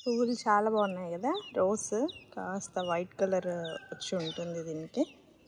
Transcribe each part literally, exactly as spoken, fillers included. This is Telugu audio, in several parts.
పువ్వులు చాలా బాగున్నాయి కదా. రోజ్ కాస్త వైట్ కలర్ వచ్చి ఉంటుంది దీనికి.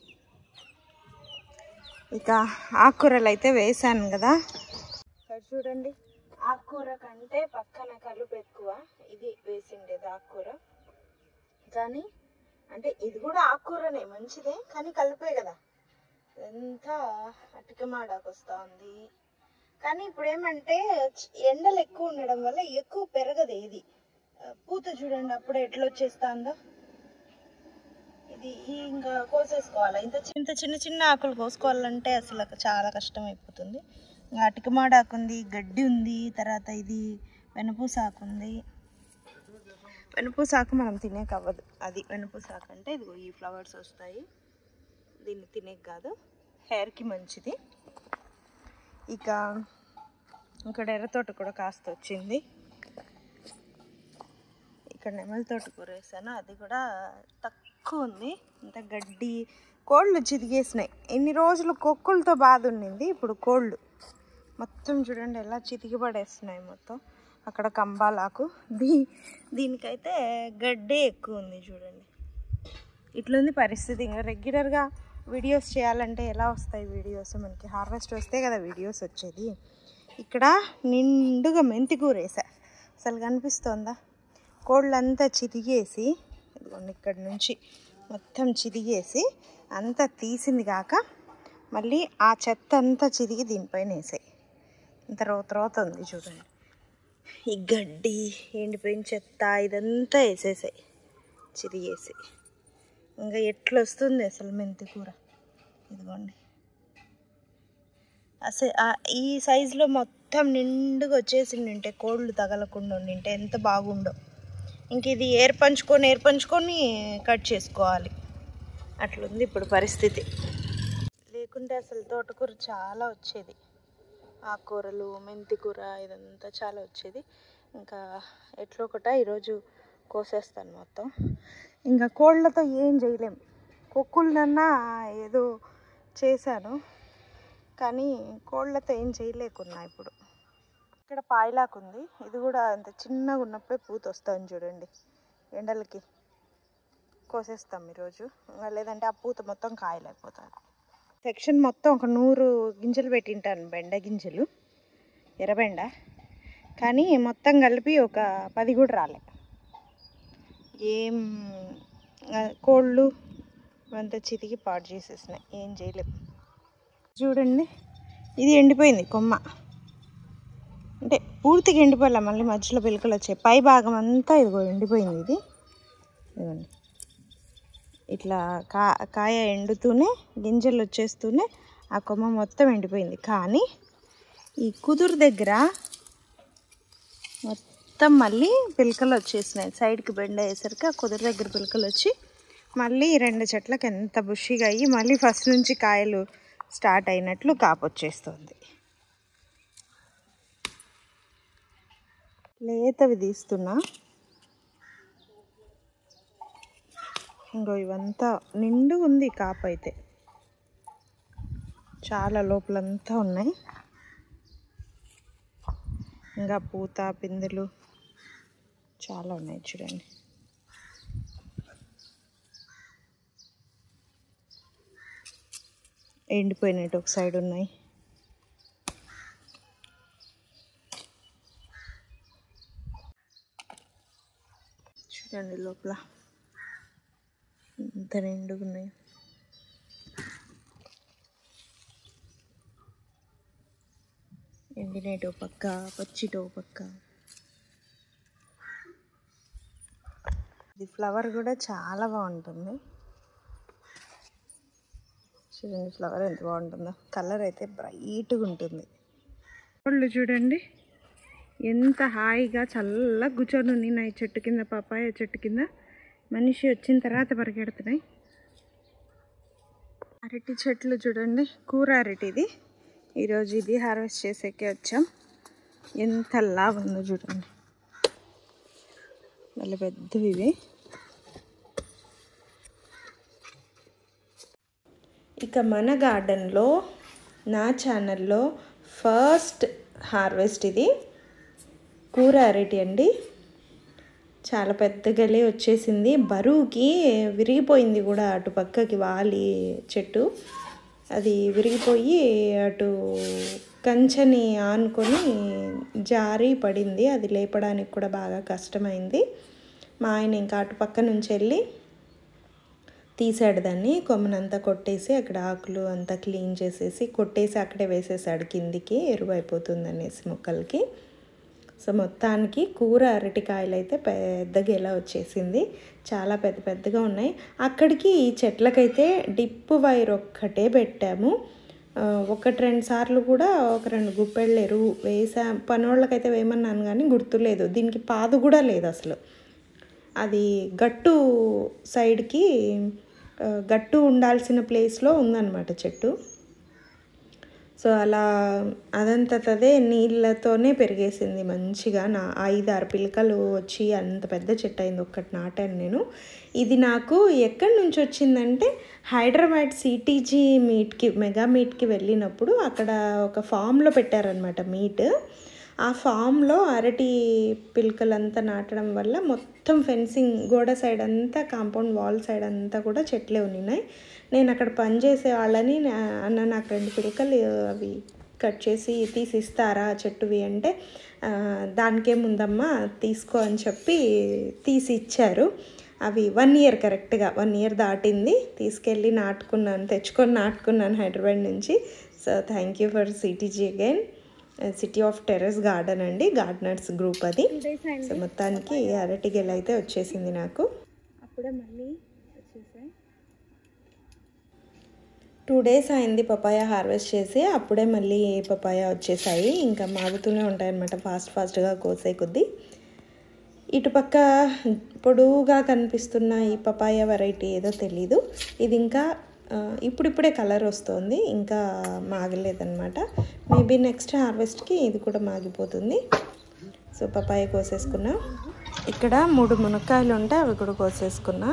ఇక ఆకుకూరలు అయితే వేసాను కదా. ఇక్కడ చూడండి, ఆకుకూర కంటే పక్కన కలుపు ఎక్కువ. ఇది వేసిండేది ఆకుకూర, కానీ అంటే ఇది కూడా ఆకుకూరనే, మంచిదే, కానీ కలుపే కదా. ఎంత అటికమాడాకు వస్తూ ఉంది. కానీ ఇప్పుడు ఏమంటే ఎండలు ఎక్కువ ఉండడం వల్ల ఎక్కువ పెరగదు. ఏది పూత చూడండి అప్పుడే ఎట్లా వచ్చేస్తుందో. ఇది ఇంకా కోసేసుకోవాలి. ఇంత ఇంత చిన్న చిన్న ఆకులు కోసుకోవాలంటే అసలు చాలా కష్టం అయిపోతుంది. ఇంకా అటికమాడాకు ఉంది, గడ్డి ఉంది, తర్వాత ఇది వెనపూసాకు ఉంది. వెనపూసాకు మనం తినేకి అవ్వదు. అది వెనపూసాకు అంటే ఇదిగో ఈ ఫ్లవర్స్ వస్తాయి, దీన్ని తినేకి కాదు, హెయిర్కి మంచిది. ఇక ఇక్కడ ఎర్రతోట కూడా కాస్త వచ్చింది. ఇక్కడ నెమలి తోట కూర వేసాను, అది కూడా తక్కువ ఉంది. ఇంత గడ్డి, కోళ్ళు చితికేసినాయి. ఎన్ని రోజులు కొక్కులతో బాధ ఉండింది, ఇప్పుడు కోళ్ళు మొత్తం చూడండి ఎలా చితికి పడేస్తున్నాయి మొత్తం. అక్కడ కంబాలాకు, దీ దీనికైతే గడ్డే ఎక్కువ ఉంది చూడండి. ఇట్లుంది పరిస్థితి. ఇంకా రెగ్యులర్గా వీడియోస్ చేయాలంటే ఎలా వస్తాయి వీడియోస్? మనకి హార్వెస్ట్ వస్తే కదా వీడియోస్ వచ్చేది. ఇక్కడ నిండుగా మెంతి కూర వేసా, అసలు కనిపిస్తోందా? కోళ్ళంతా చితికేసి, ఇదిగోండి ఇక్కడ నుంచి మొత్తం చితికేసి అంతా తీసింది కాక మళ్ళీ ఆ చెత్త అంతా చితికి దీనిపైన వేసాయి. ఇంత రోత రోత ఉంది చూడండి. ఈ గడ్డి, ఎండిపోయిన చెత్త ఇదంతా వేసేసాయి చితికేసి. ఇంకా ఎట్లా వస్తుంది అసలు మెంతి కూర? ఇదిగోండి అసలు ఈ సైజులో మొత్తం నిండుగా వచ్చేసి ఉంటే, కోళ్ళు తగలకుండా ఉండింటే ఎంత బాగుండో. ఇంక ఇది ఏర్పంచుకొని ఏర్పంచుకొని కట్ చేసుకోవాలి, అట్లుంది ఇప్పుడు పరిస్థితి. లేకుంటే అసలు తోటకూర చాలా వచ్చేది, ఆకుకూరలు, మెంతి కూర ఇదంతా చాలా వచ్చేది. ఇంకా ఎట్లా ఒకట ఈరోజు కోసేస్తాను మొత్తం. ఇంకా కోళ్ళతో ఏం చేయలేం. కొక్కులనన్నా ఏదో చేశాను, కానీ కోళ్ళతో ఏం చేయలేకున్నా. ఇప్పుడు ఇక్కడ పాయలాకు ఉంది, ఇది కూడా అంత చిన్నగా ఉన్నప్పుడే పూత వస్తుంది చూడండి. ఎండలకి కోసేస్తాం ఈరోజు, లేదంటే ఆ పూత మొత్తం కాయలేకపోతుంది. సెక్షన్ మొత్తం ఒక నూరు గింజలు పెట్టింటాను, బెండ గింజలు, ఎర్రబెండ, కానీ మొత్తం కలిపి ఒక పది కూడా రాలే. ఏం కోళ్ళు అంత చితికి పాడు చేసేసినాయి, ఏం చేయలేము. చూడండి ఇది ఎండిపోయింది కొమ్మ, అంటే పూర్తిగా ఎండిపోలే, మళ్ళీ మధ్యలో పిలకలు వచ్చాయి. పై భాగం అంతా ఇదిగో ఎండిపోయింది. ఇది ఇదిగోండి ఇట్లా కా కాయ ఎండుతూనే గింజలు వచ్చేస్తూనే ఆ కొమ్మ మొత్తం ఎండిపోయింది. కానీ ఈ కుదురు దగ్గర మొత్తం మళ్ళీ పిలకలు వచ్చేసినాయి. సైడ్కి బెండ వేసరికి ఆ కుదురు దగ్గర పిలకలు వచ్చి మళ్ళీ రెండు చెట్లకు ఎంత బుషిగా అయ్యి మళ్ళీ ఫస్ట్ నుంచి కాయలు స్టార్ట్ అయినట్లు కాపొచ్చేస్తుంది. లేతవి తీస్తున్నా. ఇంకో ఇవంతా నిండు ఉంది కాపు, అయితే చాలా లోపలంతా ఉన్నాయి. ఇంకా పూత పిందెలు చాలా ఉన్నాయి చూడండి. ఎండిపోయినట్టు ఒక సైడ్ ఉన్నాయి. చూడండి లోపల ఎంత నిండుగా ఉన్నాయి. ఎండినటో పక్క, పచ్చిటో పక్క. ఇది ఫ్లవర్ కూడా చాలా బాగుంటుంది చూడండి. ఫ్లవర్ ఎంత బాగుంటుందో, కలర్ అయితే బ్రైట్గా ఉంటుంది. కోళ్ళు చూడండి ఎంత హాయిగా చల్లగా కూర్చొని ఉన్నాయి చెట్టు కింద, పాపాయ చెట్టు కింద. మనిషి వచ్చిన తర్వాత పరిగెడుతున్నాయి. అరటి చెట్లు చూడండి, కూర అరటి. ఇది ఈరోజు ఇది హార్వెస్ట్ చేసేకే వచ్చాం. ఎంత లాభ ఉందో చూడండి, మళ్ళీ పెద్దవి ఇవి. ఇక మన గార్డెన్లో, నా ఛానల్లో ఫస్ట్ హార్వెస్ట్ ఇది కూర అరటి అండి. చాలా పెద్ద గెలే వచ్చేసింది, బరువుకి విరిగిపోయింది కూడా. అటు పక్కకి వాలి చెట్టు అది విరిగిపోయి అటు కంచెని ఆనుకొని జారి పడింది. అది లేపడానికి కూడా బాగా కష్టమైంది. మా ఆయన ఇంకా అటు పక్క నుంచి వెళ్ళి తీసాడు దాన్ని, కొమ్మనంతా కొట్టేసి అక్కడ ఆకులు అంతా క్లీన్ చేసేసి కొట్టేసి అక్కడే వేసేసాడు కిందికి, ఎరువు అయిపోతుంది అనేసి మొక్కలకి. సో మొత్తానికి కూర అరటికాయలు అయితే పెద్దగా ఎలా వచ్చేసింది, చాలా పెద్ద పెద్దగా ఉన్నాయి. అక్కడికి ఈ చెట్లకైతే డిప్ వైర్ ఒక్కటే పెట్టాము. ఒకటి రెండు సార్లు కూడా ఒక రెండు గుప్పెళ్ళు ఎరువు వేసా, పనోళ్ళకైతే వేయమన్నాను కానీ గుర్తులేదు. దీనికి పాదు కూడా లేదు అసలు. అది గట్టు సైడ్కి గట్టు ఉండాల్సిన ప్లేస్లో ఉందన్నమాట చెట్టు. సో అలా అదంతదే నీళ్ళతోనే పెరిగేసింది మంచిగా. నా ఐదు ఆరు పిలకలు వచ్చి అంత పెద్ద చెట్టు అయింది. ఒక్కటి నాటాను నేను. ఇది నాకు ఎక్కడి నుంచి వచ్చిందంటే హైదరాబాద్ సిటీజీ మీట్కి, మెగా మీట్కి వెళ్ళినప్పుడు అక్కడ ఒక ఫామ్లో పెట్టారనమాట మీట్. ఆ ఫామ్లో అరటి పిలకలంతా నాటడం వల్ల మొత్తం ఫెన్సింగ్ గోడ సైడ్ అంతా, కాంపౌండ్ వాల్ సైడ్ అంతా కూడా చెట్లే ఉన్నాయి. నేను అక్కడ పనిచేసే వాళ్ళని అన్న నాకు రెండు పిలకలు అవి కట్ చేసి తీసిస్తారా చెట్టువి అంటే, దానికేముందమ్మా తీసుకో అని చెప్పి తీసి ఇచ్చారు. అవి వన్ ఇయర్ కరెక్ట్గా వన్ ఇయర్ దాటింది. తీసుకెళ్ళి నాటుకున్నాను, తెచ్చుకొని నాటుకున్నాను హైదరాబాద్ నుంచి. So thank you for CTG again. City of terrace garden అండి, గార్డెనర్స్ గ్రూప్ అది. సో మొత్తానికి అరటి గెల అయితే వచ్చేసింది నాకు. అప్పుడే మళ్ళీ వచ్చేసాయి. టూ డేస్ అయింది పపాయ హార్వెస్ట్ చేసి, అప్పుడే మళ్ళీ పపాయ వచ్చేసాయి. ఇంకా మాగుతూనే ఉంటాయన్నమాట ఫాస్ట్ ఫాస్ట్గా కోసే కొద్దీ. ఇటుపక్క పొడువుగా కనిపిస్తున్న ఈ పపాయ వెరైటీ ఏదో తెలీదు. ఇది ఇంకా ఇప్పుడిప్పుడే కలర్ వస్తుంది, ఇంకా మాగలేదన్నమాట. మేబీ నెక్స్ట్ హార్వెస్ట్కి ఇది కూడా మాగిపోతుంది. So papaya కోసేసుకున్నా. ఇక్కడ మూడు మునక్కాయలు ఉంటాయి, అవి కూడా కోసేసుకున్నా.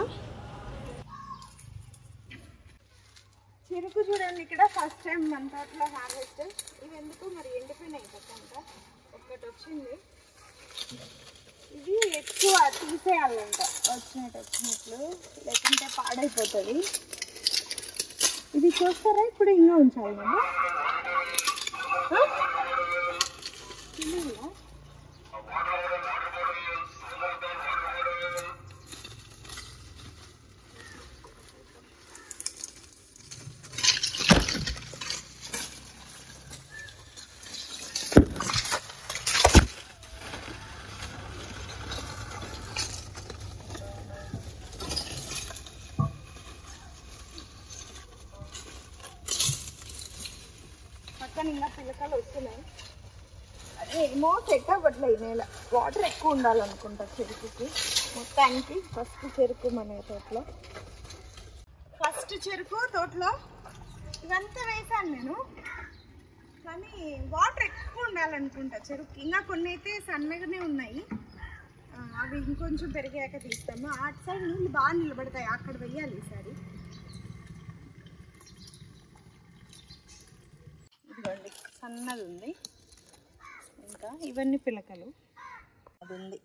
చెరుకు చూడండి, ఇక్కడ ఫస్ట్ టైం మన తోటలో హార్వెస్ట్. ఇవి ఎందుకు మరి ఎండిపోయినాయి పక్కంతా. ఒక్కటి వచ్చింది, ఇది ఎక్కువ తీసేయాలంట వచ్చినట్టు వచ్చినట్లు, లేకుంటే పాడైపోతుంది. ఇది చూస్తారా ఇప్పుడు ఇంకా ఉంచాలి కదా. పక్కన ఇంకా పిల్లకాయలు వస్తున్నాయి. అదే ఏమో సెట్ అవ్వట్లేదు నేల, వాటర్ ఎక్కువ ఉండాలనుకుంటా చెరుకుకి. మొత్తానికి ఫస్ట్ చెరుకు మన తోటలో, ఫస్ట్ చెరుకు తోటలో ఇదంతా వేసాను నేను, కానీ వాటర్ ఎక్కువ ఉండాలనుకుంటా చెరుకు. ఇంకా కొన్ని అయితే సన్నగానే ఉన్నాయి, అవి ఇంకొంచెం పెరిగాక తీస్తాము. అటు సైడ్ నీళ్ళు బాగా నిలబడతాయి, అక్కడ వెయ్యాలి ఈసారి. ఇదిగోండి సన్నది ఉంది, ఇంకా ఇవన్నీ పిలకలు అది ఉంది.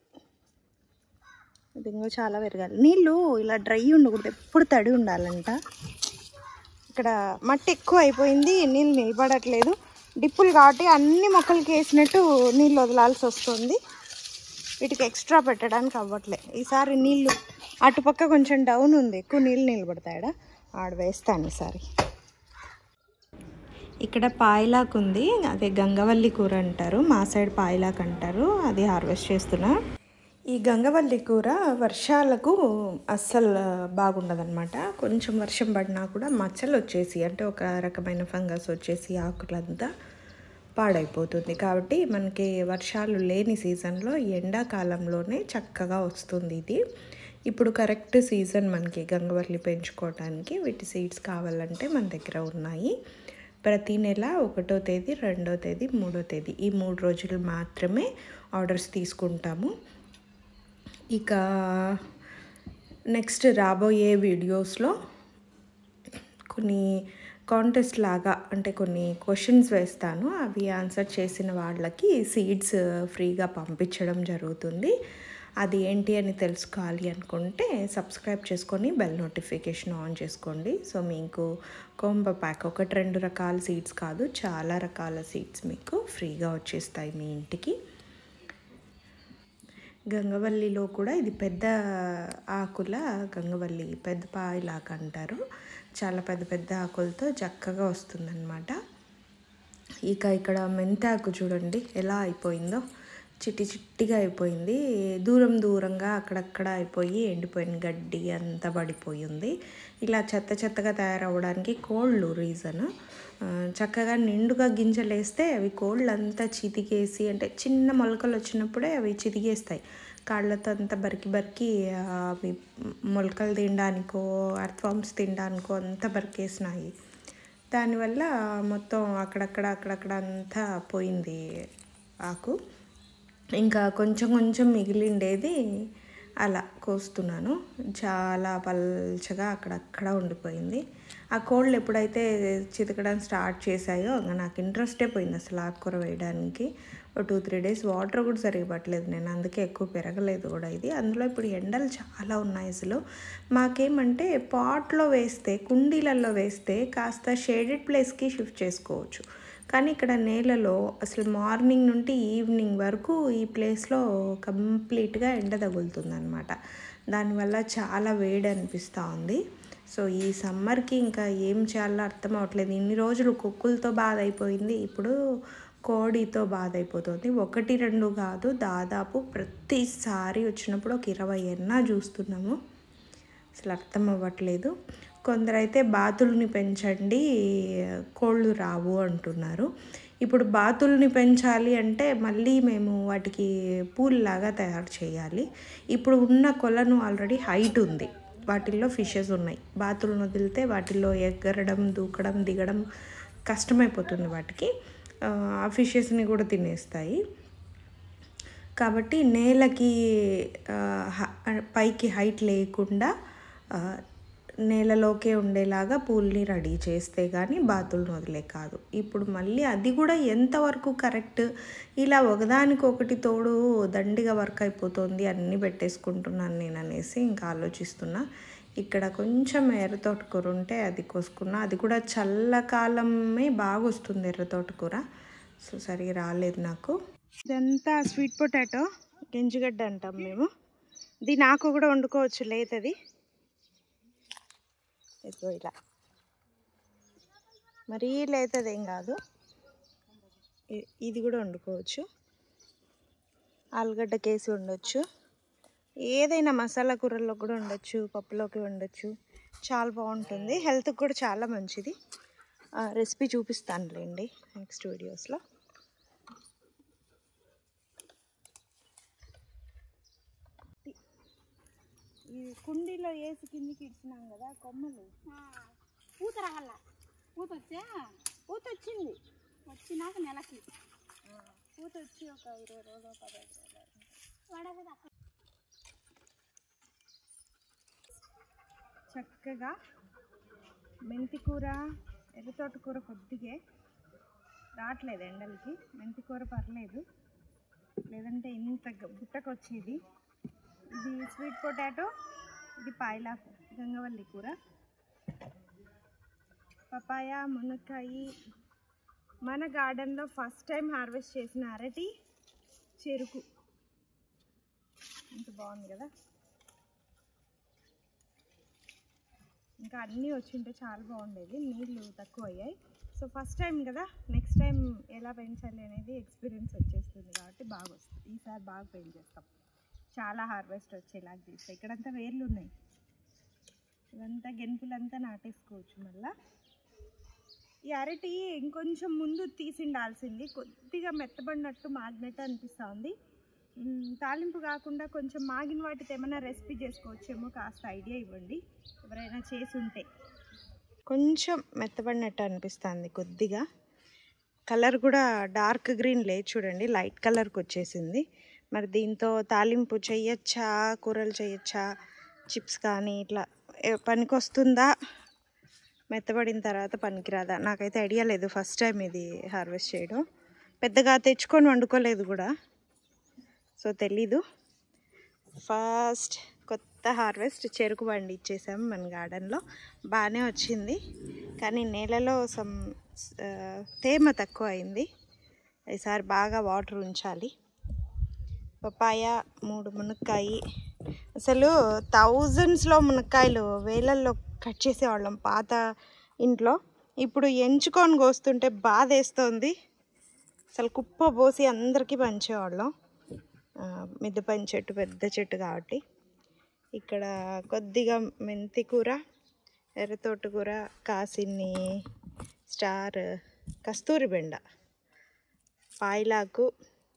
ఇది ఇంకో చాలా పెరగాలి. నీళ్ళు ఇలా డ్రై ఉండకూడదు, ఎప్పుడు తడి ఉండాలంట. ఇక్కడ మట్టి ఎక్కువ అయిపోయింది, నీళ్ళు నిలబడట్లేదు. డిప్పులు కాబట్టి అన్ని మొక్కలకి వేసినట్టు నీళ్ళు వదలాల్సి వస్తుంది. వీటికి ఎక్స్ట్రా పెట్టడానికి అవ్వట్లే. ఈసారి నీళ్ళు అటుపక్క కొంచెం డౌన్ ఉంది, ఎక్కువ నీళ్ళు నిలబడతాయడా, ఆడ వేస్తాను ఈసారి. ఇక్కడ పాయలాకు ఉంది, అదే గంగవల్లి కూర అంటారు, మా సైడ్ పాయలాకు అంటారు. అది హార్వెస్ట్ చేస్తున్నా. ఈ గంగవల్లి కూర వర్షాలకు అస్సలు బాగుండదన్నమాట. కొంచెం వర్షం పడినా కూడా మచ్చలు వచ్చేసి, అంటే ఒక రకమైన ఫంగస్ వచ్చేసి ఆకులంతా పాడైపోతుంది. కాబట్టి మనకి వర్షాలు లేని సీజన్లో ఎండాకాలంలోనే చక్కగా వస్తుంది ఇది. ఇప్పుడు కరెక్ట్ సీజన్ మనకి గంగవల్లి పెంచుకోవడానికి. వీటి సీడ్స్ కావాలంటే మన దగ్గర ఉన్నాయి. ప్రతి నెల ఒకటో తేదీ, రెండో తేదీ, మూడో తేదీ ఈ మూడు రోజులు మాత్రమే ఆర్డర్స్ తీసుకుంటాము. ఇక నెక్స్ట్ రాబోయే వీడియోస్లో కొన్ని కాంటెస్ట్ లాగా, అంటే కొన్ని క్వశ్చన్స్ వేస్తాను, అవి ఆన్సర్ చేసిన వాళ్ళకి సీడ్స్ ఫ్రీగా పంపించడం జరుగుతుంది. అది ఏంటి అని తెలుసుకోవాలి అనుకుంటే సబ్స్క్రైబ్ చేసుకొని బెల్ నోటిఫికేషన్ ఆన్ చేసుకోండి. సో మీకు కోంబో ప్యాక్ ఒకటి రెండు రకాల సీడ్స్ కాదు, చాలా రకాల సీడ్స్ మీకు ఫ్రీగా వచ్చేస్తాయి మీ ఇంటికి. గంగవల్లిలో కూడా ఇది పెద్ద ఆకుల గంగవల్లి, పెద్ద పాయలాగా అంటారు. చాలా పెద్ద పెద్ద ఆకులతో చక్కగా వస్తుందన్నమాట. ఇక ఇక్కడ మెంతాకు చూడండి ఎలా అయిపోయిందో, చిట్టి చిట్టిగా అయిపోయింది. దూరం దూరంగా అక్కడక్కడ అయిపోయి ఎండిపోయిన గడ్డి అంతా పడిపోయింది. ఇలా చెత్త చెత్తగా తయారవడానికి కోళ్ళు రీజన్. చక్కగా నిండుగా గింజలు వేస్తే అవి కోళ్ళు అంతా చితికేసి, అంటే చిన్న మొలకలు వచ్చినప్పుడే అవి చితికేస్తాయి. కాళ్ళతో అంతా బరికి బరికి అవి మొలకలు తినడానికో అర్థవామ్స్ తినడానికో అంతా బరికేసినాయి. దానివల్ల మొత్తం అక్కడక్కడ అక్కడక్కడ అంతా పోయింది ఆకు. ఇంకా కొంచెం కొంచెం మిగిలిండేది అలా కోస్తున్నాను. చాలా పల్చగా అక్కడక్కడ ఉండిపోయింది. ఆ కోళ్ళు ఎప్పుడైతే చితకడం స్టార్ట్ చేశాయో ఇంకా నాకు ఇంట్రెస్టే పోయింది అసలు ఆకుకూర వేయడానికి. ఒక టూ త్రీ డేస్ వాటర్ కూడా సరిగా పట్టలేదు నేను, అందుకే ఎక్కువ పెరగలేదు కూడా ఇది. అందులో ఇప్పుడు ఎండలు చాలా ఉన్నాయి అసలు. మాకేమంటే పాట్లో వేస్తే, కుండీలలో వేస్తే కాస్త షేడెడ్ ప్లేస్కి షిఫ్ట్ చేసుకోవచ్చు. కానీ ఇక్కడ నేలలో అసలు మార్నింగ్ నుండి ఈవినింగ్ వరకు ఈ ప్లేస్లో కంప్లీట్గా ఎండ తగులుతుంది అనమాట. దానివల్ల చాలా వేడి అనిపిస్తూ ఉంది. సో ఈ సమ్మర్కి ఇంకా ఏం చేయాలో అర్థం అవ్వట్లేదు. ఇన్ని రోజులు కుక్కులతో బాధ అయిపోయింది, ఇప్పుడు కోడితో బాధ అయిపోతుంది. ఒకటి రెండు కాదు, దాదాపు ప్రతిసారి వచ్చినప్పుడు ఒక ఇరవై ఎన్నా చూస్తున్నాము. అసలు అర్థం అవ్వట్లేదు. కొందరైతే బాతుల్ని పెంచండి కోళ్ళు రావు అంటున్నారు. ఇప్పుడు బాతుల్ని పెంచాలి అంటే మళ్ళీ మేము వాటికి పూల్లాగా తయారు చేయాలి. ఇప్పుడు ఉన్న కొలను ఆల్రెడీ హైట్ ఉంది, వాటిల్లో ఫిషెస్ ఉన్నాయి. బాతులను వదిలితే వాటిల్లో ఎగరడం, దూకడం, దిగడం కష్టమైపోతుంది వాటికి. ఆ ఫిషెస్ని కూడా తినేస్తాయి. కాబట్టి నేలకి పైకి హైట్ లేకుండా నేలలోకే ఉండేలాగా పూల్ని రెడీ చేస్తే కానీ బాతులను వదిలే కాదు. ఇప్పుడు మళ్ళీ అది కూడా ఎంతవరకు కరెక్ట్, ఇలా ఒకదానికొకటి తోడు దండిగా వర్క్ అయిపోతుంది, అన్నీ పెట్టేసుకుంటున్నాను నేను అనేసి ఇంకా ఆలోచిస్తున్నా. ఇక్కడ కొంచెం ఎర్రతోటకూర ఉంటే అది కోసుకున్నా, అది కూడా చల్లకాలమే బాగా వస్తుంది ఎర్రతోటకూర. సో సరిగా రాలేదు నాకు. ఇదంతా స్వీట్ పొటాటో, గింజగడ్డ అంటాం మేము. ఇది నాకు కూడా వండుకోవచ్చు లేతది. ఇదిగో ఇలా మరీ లేతది ఏం కాదు, ఇది కూడా వండుకోవచ్చు. ఆలుగడ్డ కేసి వండొచ్చు, ఏదైనా మసాలా కూరల్లో కూడా ఉండొచ్చు, పప్పులోకి వండొచ్చు. చాలా బాగుంటుంది, హెల్త్కి కూడా చాలా మంచిది. రెసిపీ చూపిస్తానులేండి నెక్స్ట్ వీడియోస్లో. ఈ కుండీలో వేసి కిందికి ఇచ్చినాం కదా కొమ్మలు, పూత రావాల. పూత వచ్చా పూత వచ్చింది, వచ్చినాక నెలకి పూత వచ్చి ఒక ఇరవై రోజులు పదహైదు రోజులు చక్కగా మెంతికూర, ఎర్రతోటకూర కొద్దిగా రావట్లేదు ఎండలకి. మెంతికూర పర్లేదు, లేదంటే ఇంత బుట్టకు వచ్చేది. ఇది స్వీట్ పొటాటో, ఇది పాయలాకు, గంగవల్లి కూర, పపాయ, మునక్కాయ. మన గార్డెన్లో ఫస్ట్ టైం హార్వెస్ట్ చేసిన అరటి, చెరుకు. ఇంత బాగుంది కదా. ఇంకా అన్నీ వచ్చింటే చాలా బాగుండేది, నీళ్ళు తక్కువ అయ్యాయి. సో ఫస్ట్ టైం కదా, నెక్స్ట్ టైం ఎలా పెంచాలి అనేది ఎక్స్పీరియన్స్ వచ్చేస్తుంది కాబట్టి బాగా వస్తుంది. ఈసారి బాగా పెంచ్ చేస్తాం, చాలా హార్వెస్ట్ వచ్చేలాగా చేస్తాయి. ఇక్కడంతా వేర్లు ఉన్నాయి, ఇదంతా గెనుపులంతా నాటేసుకోవచ్చు. మళ్ళీ ఈ అరటి ఇంకొంచెం ముందు తీసిండాల్సింది, కొద్దిగా మెత్తబడినట్టు మాగినట్టు అనిపిస్తుంది. తాలింపు కాకుండా కొంచెం మాగిన వాటితో ఏమైనా రెసిపీ చేసుకోవచ్చేమో, కాస్త ఐడియా ఇవ్వండి ఎవరైనా చేసి ఉంటే. కొంచెం మెత్తబడినట్టు అనిపిస్తుంది కొద్దిగా. కలర్ కూడా డార్క్ గ్రీన్ లేదు చూడండి, లైట్ కలర్కి వచ్చేసింది. మరి దీంతో తాలింపు చేయొచ్చా, కూరలు చేయొచ్చా, చిప్స్ కానీ ఇట్లా పనికొస్తుందా, మెత్తబడిన తర్వాత పనికిరాదా, నాకైతే ఐడియా లేదు. ఫస్ట్ టైం ఇది హార్వెస్ట్ చేయడం, పెద్దగా తెచ్చుకొని వండుకోలేదు కూడా, సో తెలీదు. ఫస్ట్ కొత్త హార్వెస్ట్ చెరుకు బండి ఇచ్చేసాము మన గార్డెన్లో. బాగానే వచ్చింది, కానీ నేలలో సమ్ తేమ తక్కువ అయింది. ఈసారి బాగా వాటర్ ఉంచాలి. పపాయ, మూడు మునక్కాయ. అసలు థౌజండ్స్లో మునక్కాయలు వేలల్లో కట్ చేసేవాళ్ళం పాత ఇంట్లో. ఇప్పుడు ఎంచుకొని కోస్తుంటే బాధ వేస్తుంది. అసలు కుప్ప పోసి అందరికీ పంచేవాళ్ళం. మిద్దపైన చెట్టు పెద్ద చెట్టు కాబట్టి. ఇక్కడ కొద్దిగా మెంతి కూర, ఎర్రతోట కూర, కాసిన్ని స్టార్, కస్తూరి బెండ, పాయలాకు,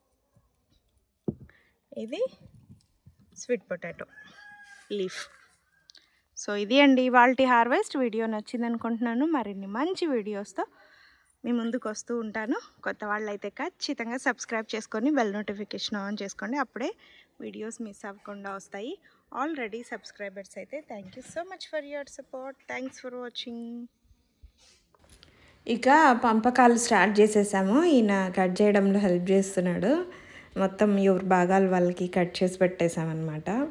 ఇది స్వీట్ పొటాటో లీఫ్. సో ఇది అండి ఇవాల్టి హార్వెస్ట్. వీడియో నచ్చింది అనుకుంటున్నాను. మరిన్ని మంచి వీడియోస్తో మీ ముందుకు వస్తూ ఉంటాను. కొత్త వాళ్ళు అయితే ఖచ్చితంగా సబ్స్క్రైబ్ చేసుకొని బెల్ నోటిఫికేషన్ ఆన్ చేసుకోండి. అప్పుడే వీడియోస్ మిస్ అవ్వకుండా వస్తాయి. ఆల్రెడీ సబ్స్క్రైబర్స్ అయితే thank you so much for your support. Thanks for watching. ఇక పంపకాలు స్టార్ట్ చేసేసాము. ఈయన కట్ చేయడంలో హెల్ప్ చేస్తున్నాడు. మొత్తం ఎవరి భాగాలు వాళ్ళకి కట్ చేసి పెట్టేసామన్నమాట.